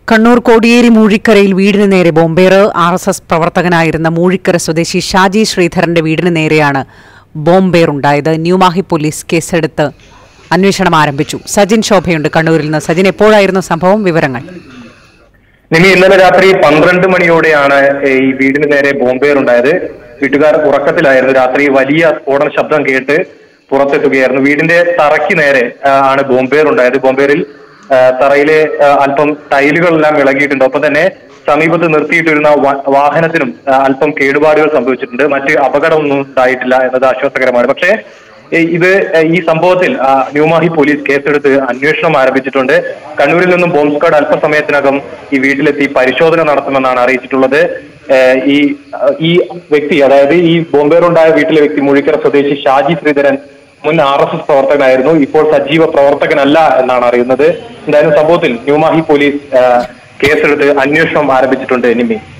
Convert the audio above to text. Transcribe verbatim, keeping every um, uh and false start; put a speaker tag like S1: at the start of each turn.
S1: കണ്ണൂർ കോടിയേരി മൂഴിക്കരയിൽ വീടിന് നേരെ ബോംബേറ്. ആർ എസ് എസ് പ്രവർത്തകനായിരുന്ന മൂഴിക്കര സ്വദേശി ഷാജി ശ്രീധരന്റെ വീടിന് നേരെയാണ് ബോംബേറുണ്ടായത്. ന്യൂമാഹി പോലീസ് കേസെടുത്ത് അന്വേഷണം ആരംഭിച്ചു. സജിൻ ശോഭയുണ്ട് കണ്ണൂരിൽ നിന്ന്. സജിൻ, എപ്പോഴായിരുന്നു സംഭവം? വിവരങ്ങൾ.
S2: നിമി, ഇന്നലെ രാത്രി പന്ത്രണ്ട് മണിയോടെയാണ് ഈ വീടിന് നേരെ ബോംബേറുണ്ടായത്. വീട്ടുകാർ ഉറക്കത്തിലായിരുന്നു. രാത്രി വലിയ സ്ഫോടന ശബ്ദം കേട്ട് പുറത്തെത്തുകയായിരുന്നു. വീടിന്റെ തറയ്ക്ക് നേരെ ആണ് ബോംബേറുണ്ടായത്. ബോംബേറിൽ തറയിലെ അല്പം ടൈലുകളെല്ലാം ഇളകിയിട്ടുണ്ട്. ഒപ്പം തന്നെ സമീപത്ത് നിർത്തിയിട്ടിരുന്ന വാഹനത്തിനും അല്പം കേടുപാടുകൾ സംഭവിച്ചിട്ടുണ്ട്. മറ്റ് അപകടമൊന്നും ഉണ്ടായിട്ടില്ല എന്നത് ആശ്വാസകരമാണ്. പക്ഷേ ഇത് ഈ സംഭവത്തിൽ ന്യൂമാഹി പോലീസ് കേസെടുത്ത് അന്വേഷണം ആരംഭിച്ചിട്ടുണ്ട്. കണ്ണൂരിൽ നിന്നും ബോംബ് സ്ക്വാഡ് അല്പസമയത്തിനകം ഈ വീട്ടിലെത്തി പരിശോധന നടത്തുമെന്നാണ് അറിയിച്ചിട്ടുള്ളത്. ഈ ഈ വ്യക്തി, അതായത് ഈ ബോംബേറുണ്ടായ വീട്ടിലെ വ്യക്തി മൂഴിക്കര സ്വദേശി ഷാജി ശ്രീധരൻ മുൻ ആർ എസ് എസ് പ്രവർത്തകനായിരുന്നു. ഇപ്പോൾ സജീവ പ്രവർത്തകനല്ല എന്നാണ് അറിയുന്നത്. എന്തായാലും സംഭവത്തിൽ ന്യൂമാഹി പോലീസ് കേസെടുത്ത് അന്വേഷണം ആരംഭിച്ചിട്ടുണ്ട്. നിമി.